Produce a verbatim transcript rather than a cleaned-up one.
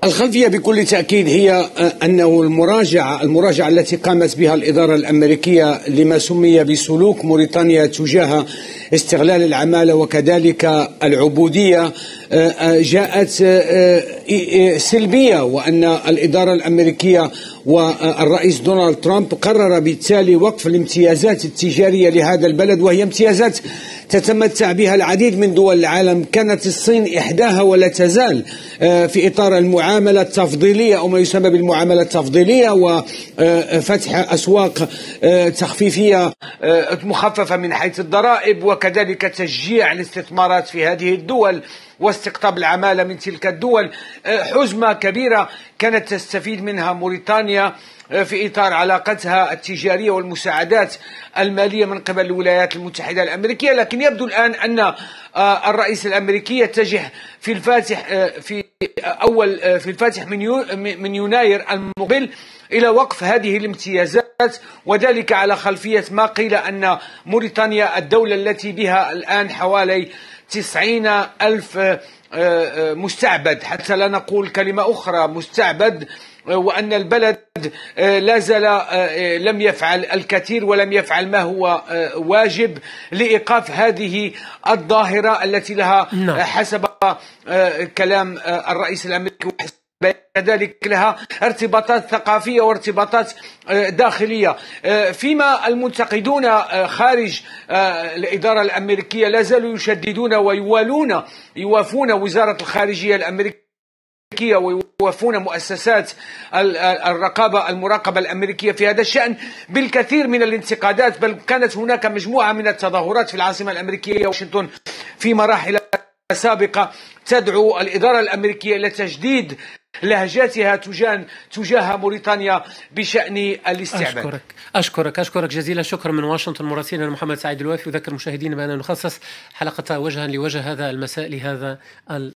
الخلفية بكل تأكيد هي أنه المراجعة المراجعة التي قامت بها الإدارة الأمريكية لما سمي بسلوك موريتانيا تجاه استغلال العمالة وكذلك العبودية جاءت سلبية، وأن الإدارة الأمريكية والرئيس دونالد ترامب قرر بالتالي وقف الامتيازات التجارية لهذا البلد، وهي امتيازات تتمتع بها العديد من دول العالم، كانت الصين إحداها ولا تزال في إطار المعاملة التفضيلية أو ما يسمى بالمعاملة التفضيلية، وفتح أسواق تخفيفية مخففة من حيث الضرائب، وكذلك تشجيع الاستثمارات في هذه الدول واستقطاب العمالة من تلك الدول. حزمة كبيرة كانت تستفيد منها موريتانيا في إطار علاقتها التجارية والمساعدات المالية من قبل الولايات المتحدة الأمريكية. لكن يبدو الآن أن الرئيس الأمريكي يتجه في الفاتح في أول في الفاتح من من يناير المقبل إلى وقف هذه الامتيازات، وذلك على خلفية ما قيل أن موريتانيا الدولة التي بها الآن حوالي تسعين ألف مستعبد، حتى لا نقول كلمة أخرى مستعبد، وأن البلد لا زال لم يفعل الكثير ولم يفعل ما هو واجب لإيقاف هذه الظاهرة التي لها حسب كلام الرئيس الأمريكي كذلك لها ارتباطات ثقافية وارتباطات داخلية. فيما المنتقدون خارج الإدارة الأمريكية لا زالوا يشددون ويوالون يوافون وزارة الخارجية الأمريكية ويوافون مؤسسات الرقابة المراقبة الأمريكية في هذا الشأن بالكثير من الانتقادات، بل كانت هناك مجموعة من التظاهرات في العاصمة الأمريكية واشنطن في مراحل سابقة تدعو الإدارة الأمريكية إلى تجديد لهجاتها تجاه تجاه موريتانيا بشأن الاستعباد. أشكرك أشكرك أشكرك جزيلا الشكر من واشنطن مراسلنا محمد سعيد الوافي. أذكر مشاهدينا بأننا نخصص حلقة وجها لوجه هذا المساء لهذا